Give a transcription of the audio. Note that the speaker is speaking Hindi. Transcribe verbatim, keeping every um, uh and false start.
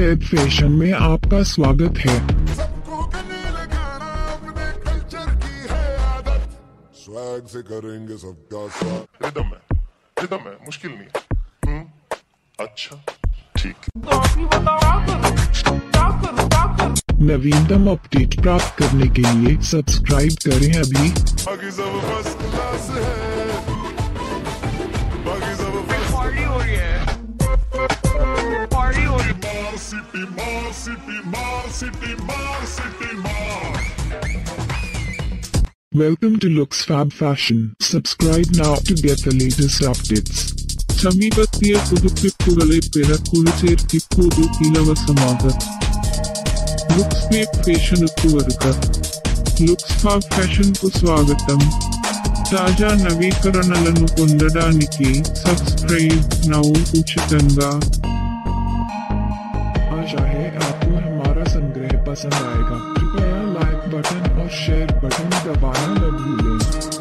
फेब फैशन में आपका स्वागत है। स्वैग से करेंगे सबका स्वागत। रिदम है, रिदम है, मुश्किल नहीं है। हम्म, अच्छा, ठीक। नवीनतम अपडेट प्राप्त करने के लिए सब्सक्राइब करें अभी। बाकी सब फर्स्ट क्लास है, बाकी सब पार्टी हो रही है, पार्टी हो रही है। मार सिटी मार सिटी मार सिटी मार सिटी मार। Welcome to Looks Fab Fashion. Subscribe now to get the latest updates. ಸಮೀಪಸ್ಥೆಯ ಪುದುಕ್ಲಿಪ್ಪುಗಳೇ ಪೆರಕುಳು ചേർത്തിപ്പോതു ഇലവസമാക. Looks Fab Fashion కు వరుక. Looks Fab Fashion కు స్వాగతం. తాజా నవీకరణలను పొందడానికి సబ్స్క్రైబ్ నౌ ఉచితంగా. आशा है आपको हमारा संग्रह पसंद आएगा। कृपया लाइक बटन और शेयर बटन दबाना न भूलें।